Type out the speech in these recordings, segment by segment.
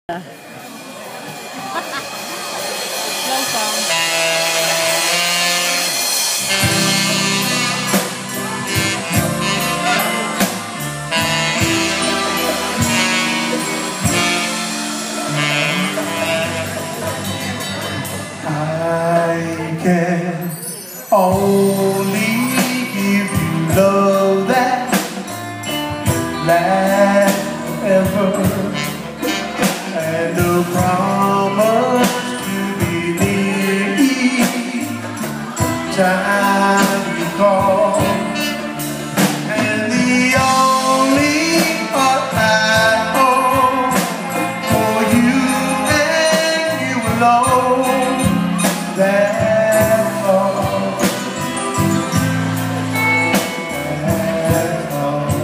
Slow song. I can only give you love that lasts forever, and a promise to be near each time you call. And the only heart I own for you and you alone. That's all. That's all.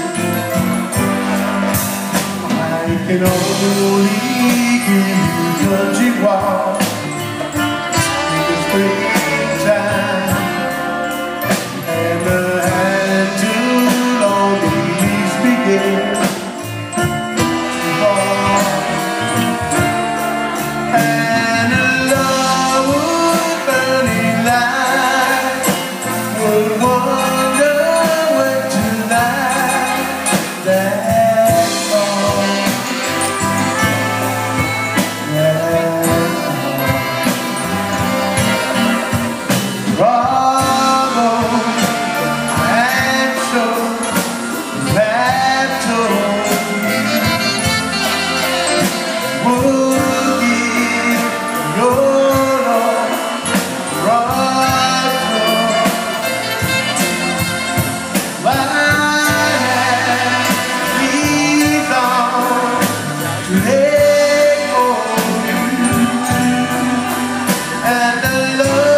I can only give you country walk in the springtime, and the hand to lonely leaves begin to fall, and a love would burning light would wonder where tonight. That's all. Bravo, and so that told would give your all. Bravo, my hand leads on to let go of you, and the love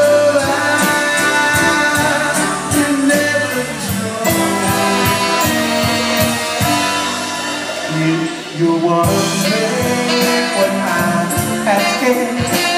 you're wondering what I'm asking.